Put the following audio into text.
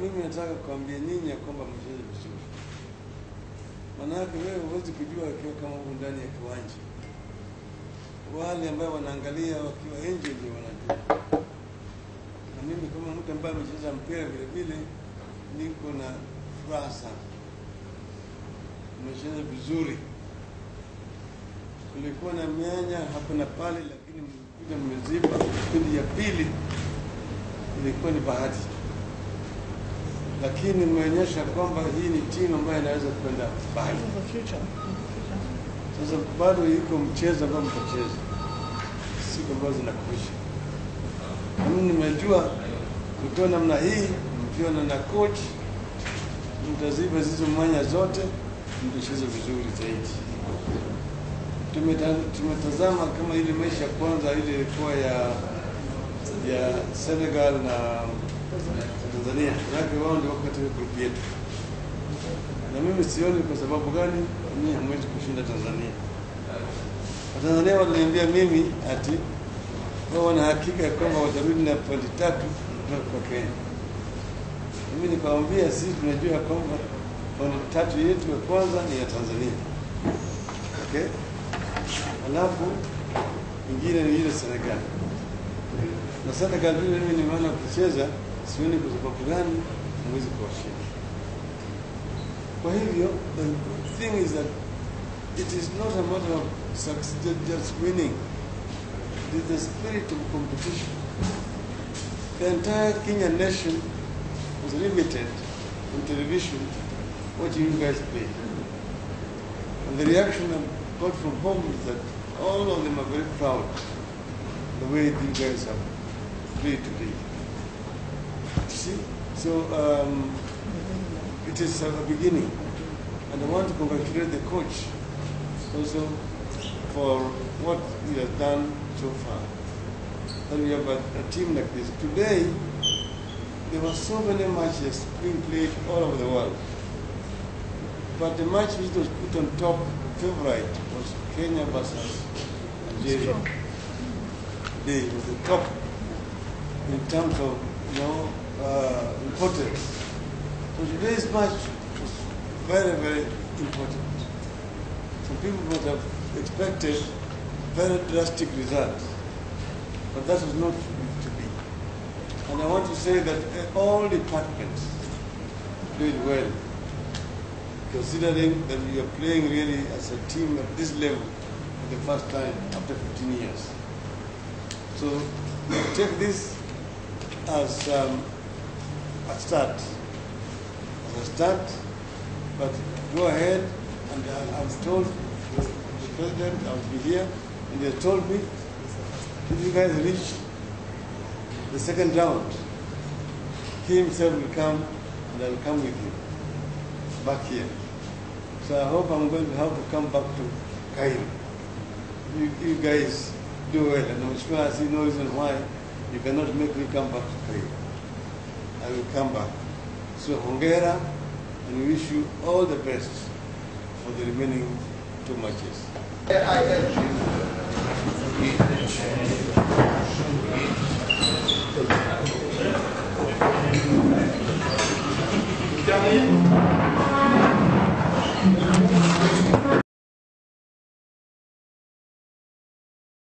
mimi nataka kuambia nyinyi ya kwamba mcheze vizuri. Manake wewe huwezi kujua akiwa kama huko ndani ya kiwanja. Wale ambao wanaangalia wakiwa nje ndio wanajua. Na mimi kama mtu ambaye amecheza mpira vile vile niko na furaha sana. Nimecheza vizuri. Kulikuwa na mianya hapa na pale, lakini mkuja mmeziba. Kipindi ya pili ilikuwa ni bahati. Lakini nimeonyesha kwamba hii ni timu ambayo inaweza kwenda mbali. Sasa bado iko mchezo ambao mtacheza, siku ambazo zinakuisha. Mimi nimejua kutoa namna hii, mkiona na coach, mtaziba hizo mwanya zote, mtacheza vizuri zaidi. Tumetazama kama ile mechi ya kwanza ile ilikuwa ya Senegal na Tanzania, yake wao ndio wako katika group yetu. Na mimi sioni kwa sababu gani mimi hamwezi kushinda Tanzania. Tanzania waliniambia mimi ati wao wana hakika kwamba watarudi na pointi 3 kutoka kwa Kenya. Mimi nikawaambia sisi tunajua kwamba pointi 3 yetu ya kwanza ni ya Tanzania. Okay? Alafu ingine ni ile Senegal. Na Senegal vile mimi nimeona kucheza, sioni kwa sababu gani mwezi kuwashinda. Kwa hivyo, the thing is that it is not a matter of success, just winning. It is the spirit of competition. The entire Kenyan nation was limited on television watching you guys play. And the reaction I got from home is that all of them are very proud the way you guys have played today. See? So it is a beginning. And I want to congratulate the coach also for what he has done so far. And we have a team like this. Today, there were so many matches being played all over the world. But the match which was put on top favorite was Kenya versus Algeria. They was the top in terms of, importance. So today's match was very, very important. Some people would have expected very drastic results, but that was not to be. And I want to say that all departments did well, considering that we are playing really as a team at this level for the first time after 15 years. So take this as a start. But go ahead, and I've told the president I'll be here, and they told me if you guys reach the second round, he himself will come and I'll come with you back here. So I hope I'm going to have to come back to Cairo. You guys do well, and I'm sure I see no reason why you cannot make me come back to Cairo. I will come back. So hongera, and we wish you all the best for the remaining 2 matches.